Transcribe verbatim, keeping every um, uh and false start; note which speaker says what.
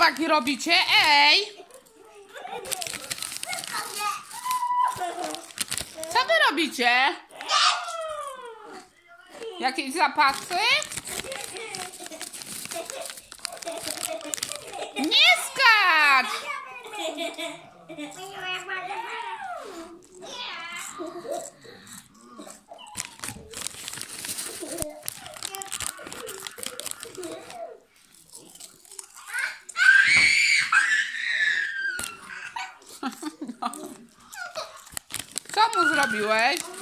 Speaker 1: chłopaki robicie? Ej! Co wy robicie? Jakieś zapasy? Nie skacz! Co mu zrobiłeś?